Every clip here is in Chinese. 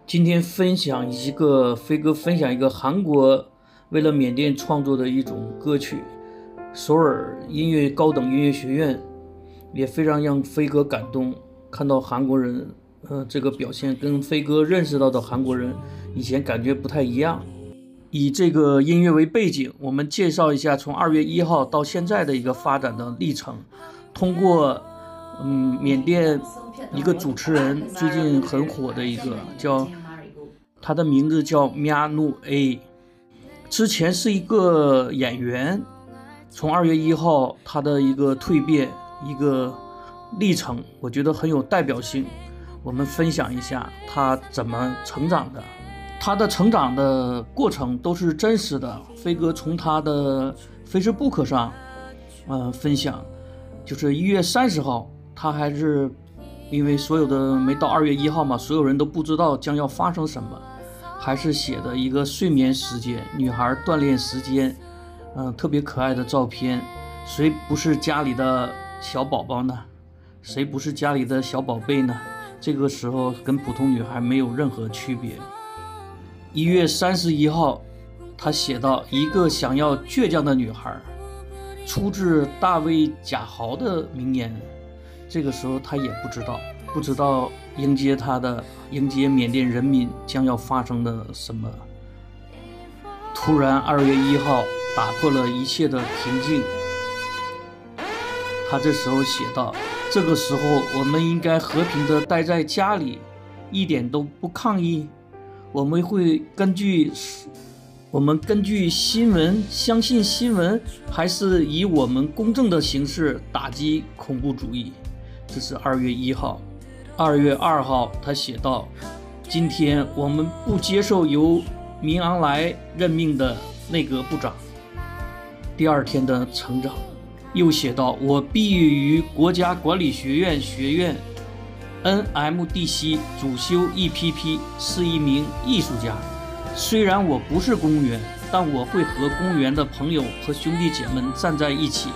今天飞哥分享一个韩国为了缅甸创作的一种歌曲，首尔高等音乐学院也非常让飞哥感动。看到韩国人，这个表现跟飞哥认识到的韩国人以前感觉不太一样。以这个音乐为背景，我们介绍一下从2月1号到现在的一个发展的历程。通过缅甸一个主持人最近很火的一个他的名字叫 Mya A， 之前是一个演员，从2月1号他的一个蜕变一个历程，我觉得很有代表性。我们分享一下他怎么成长的，他的成长的过程都是真实的。飞哥从他的 Facebook 上分享，就是1月30号，他还是因为所有的没到2月1号嘛，所有人都不知道将要发生什么，还是写的一个睡眠时间，女孩锻炼时间，特别可爱的照片。谁不是家里的小宝宝呢？谁不是家里的小宝贝呢？这个时候跟普通女孩没有任何区别。1月31号，他写到一个想要倔强的女孩，出自大卫贾豪的名言。这个时候他也不知道迎接缅甸人民将要发生的什么。突然2月1号打破了一切的平静。他这时候写道，这个时候我们应该和平地待在家里，一点都不抗议。我们根据新闻，相信新闻，还是以我们公正的形式打击恐怖主义。这是2月1号。2月2号他写道，今天我们不接受由敏昂莱任命的内阁部长。第二天的成长又写道，我毕业于国家管理学院 NMDC 主修 EPP， 是一名艺术家。虽然我不是公务员，但我会和公务员的朋友和兄弟姐妹站在一起，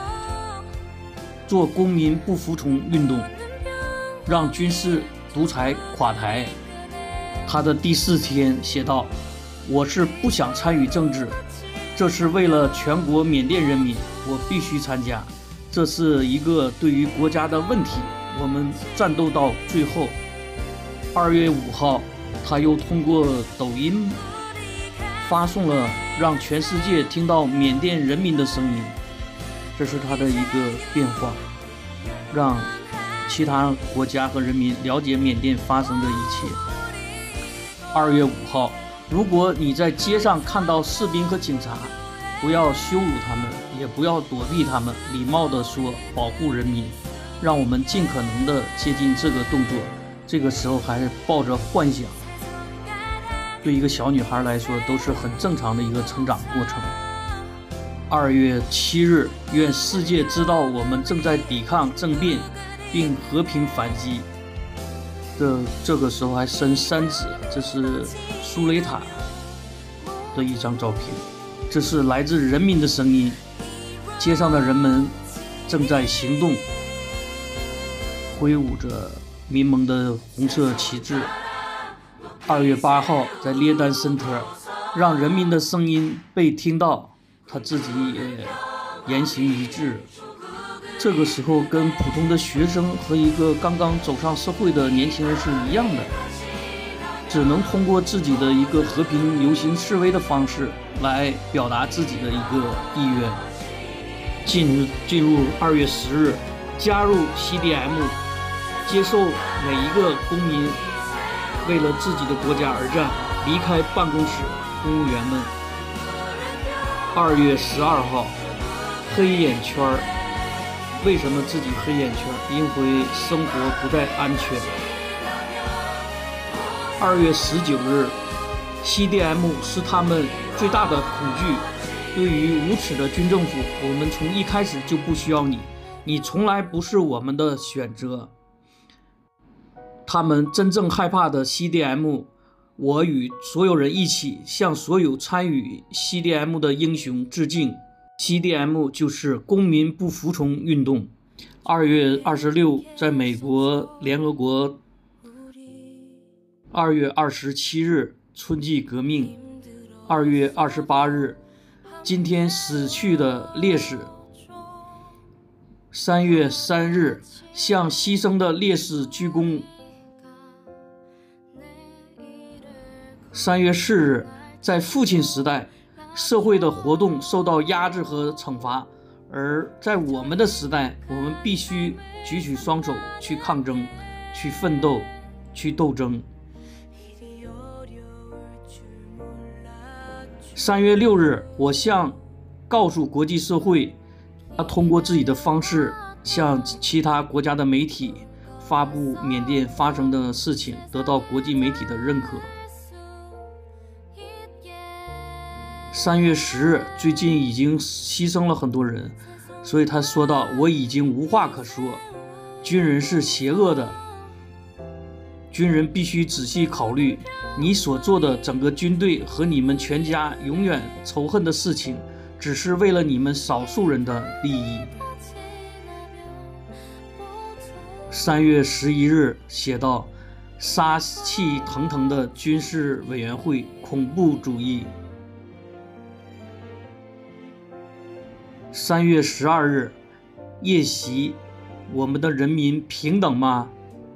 做公民不服从运动，让军事独裁垮台。他的第4天写道，我是不想参与政治，这是为了全国缅甸人民，我必须参加，这是一个对于国家的问题，我们战斗到最后。2月5号，他又通过抖音发送了让全世界听到缅甸人民的声音，这是他的一个变化，让其他国家和人民了解缅甸发生的一切。2月5号，如果你在街上看到士兵和警察，不要羞辱他们，也不要躲避他们，礼貌地说保护人民，让我们尽可能地接近这个动作。这个时候还是抱着幻想，对一个小女孩来说都是很正常的一个成长过程。2月7日，愿世界知道我们正在抵抗政变并和平反击。这个时候还伸三指，这是苏雷塔的一张照片。这是来自人民的声音，街上的人们正在行动，挥舞着民盟的红色旗帜。2月8号，在列丹森特，让人民的声音被听到，他自己也言行一致。这个时候跟普通的学生和一个刚刚走上社会的年轻人是一样的，只能通过自己的一个和平游行示威的方式来表达自己的一个意愿。进入2月10日，加入 CDM， 接受每一个公民为了自己的国家而战，离开办公室，公务员们。2月12号，黑眼圈。为什么自己黑眼圈？因为生活不再安全。2月19日 ，CDM 是他们最大的恐惧。对于无耻的军政府，我们从一开始就不需要你，你从来不是我们的选择。他们真正害怕的 CDM， 我与所有人一起向所有参与 CDM 的英雄致敬。CDM 就是公民不服从运动。2月26，在美国联合国 2月27日春季革命，2月28日今天死去的烈士，3月3日向牺牲的烈士鞠躬，3月4日在父亲时代社会的活动受到压制和惩罚，而在我们的时代，我们必须举起双手去抗争，去奋斗，去斗争。3月6日，我告诉国际社会，通过自己的方式向其他国家的媒体发布缅甸发生的事情，得到国际媒体的认可。3月10日，最近已经牺牲了很多人，所以他说道：“我已经无话可说，军人是邪恶的，军人必须仔细考虑，你所做的整个军队和你们全家永远仇恨的事情，只是为了你们少数人的利益。”3月11日写道：“杀气腾腾的军事委员会，恐怖主义。”3月12日夜袭，我们的人民平等吗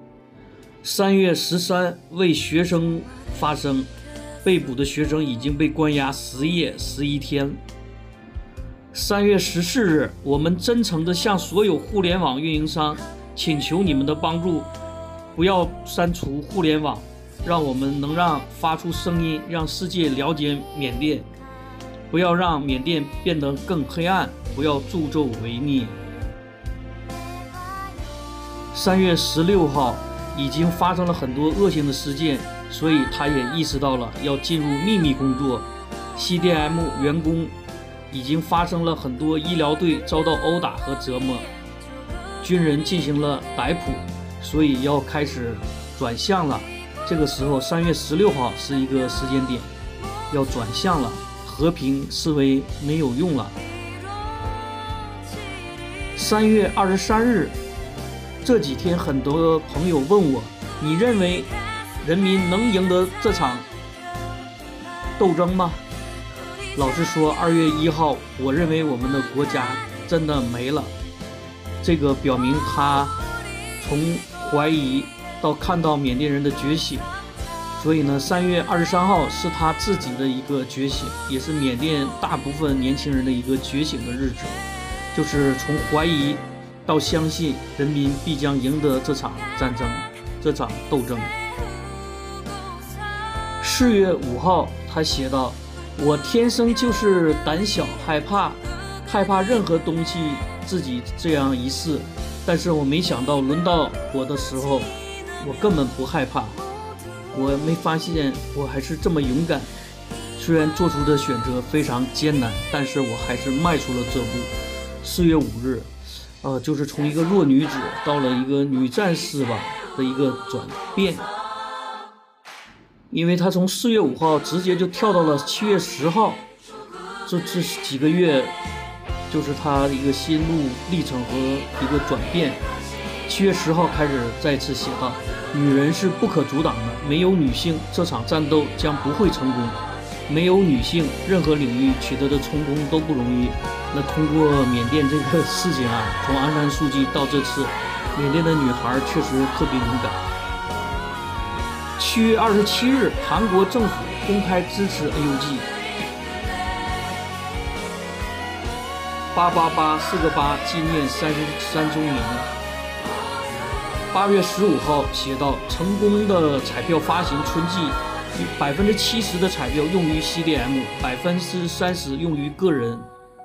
？3月13为学生发声，被捕的学生已经被关押10夜11天。3月14日，我们真诚地向所有互联网运营商请求你们的帮助，不要删除互联网，让我们能发出声音，让世界了解缅甸，不要让缅甸变得更黑暗，不要助纣为虐。3月16号已经发生了很多恶性的事件，所以他也意识到了要进入秘密工作。CDM 员工已经发生了很多医疗队遭到殴打和折磨，军人进行了逮捕，所以要开始转向了。这个时候3月16号是一个时间点，要转向了，和平思维没有用了。3月23日，这几天很多朋友问我，你认为人民能赢得这场斗争吗？老实说，2月1号，我认为我们的国家真的没了。这个表明他从怀疑到看到缅甸人的觉醒，所以呢，3月23号是他自己的一个觉醒，也是缅甸大部分年轻人的一个觉醒的日子，就是从怀疑到相信人民必将赢得这场战争，这场斗争。4月5号，他写道：“我天生就是胆小害怕任何东西，自己这样一试，但是我没想到轮到我的时候，我根本不害怕。我没发现我还是这么勇敢，虽然做出的选择非常艰难，但是我还是迈出了这步。4月5日，就是从一个弱女子到了一个女战士吧的一个转变，因为她从4月5号直接就跳到了7月10号，这几个月就是她的一个心路历程和一个转变。7月10号开始再次写道：“女人是不可阻挡的，没有女性，这场战斗将不会成功。没有女性，任何领域取得的成功都不容易。”那通过缅甸这个事情啊，从昂山素季到这次，缅甸的女孩确实特别勇敢。7月27日，韩国政府公开支持 AUG。8884个8纪念33周年。8月15号写道：“成功的彩票发行春季，70%的彩票用于 CDM，30% 用于个人。”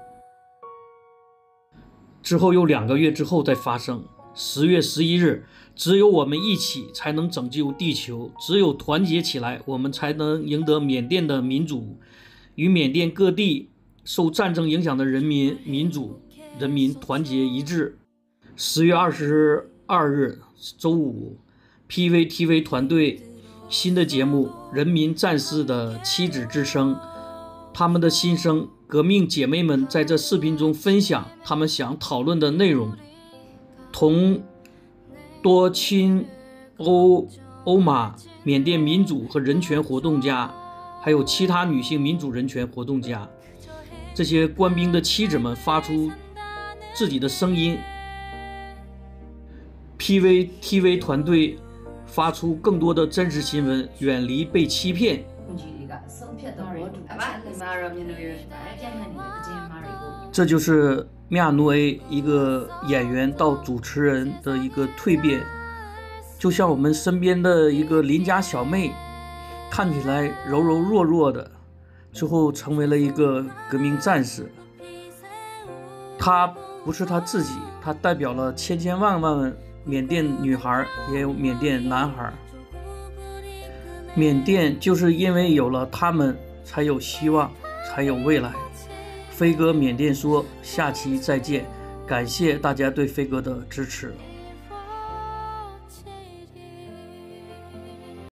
之后又2个月之后再发生。10月11日，只有我们一起才能拯救地球，只有团结起来，我们才能赢得缅甸的民主。与缅甸各地受战争影响的人民团结一致。10月22日周五 ，PVTV 团队新的节目《人民战士的妻子之声》，他们的心声，革命姐妹们在这视频中分享他们想讨论的内容。同多亲欧玛缅甸民主和人权活动家，还有其他女性民主人权活动家，这些官兵的妻子们发出自己的声音。PVTV 团队发出更多的真实新闻，远离被欺骗。这就是米亚诺 A 一个演员到主持人的一个蜕变，就像我们身边的一个邻家小妹，看起来柔柔弱弱的，最后成为了一个革命战士。她不是她自己，她代表了千千万万缅甸女孩，也有缅甸男孩。缅甸就是因为有了他们，才有希望，才有未来。飞哥缅甸说，下期再见，感谢大家对飞哥的支持。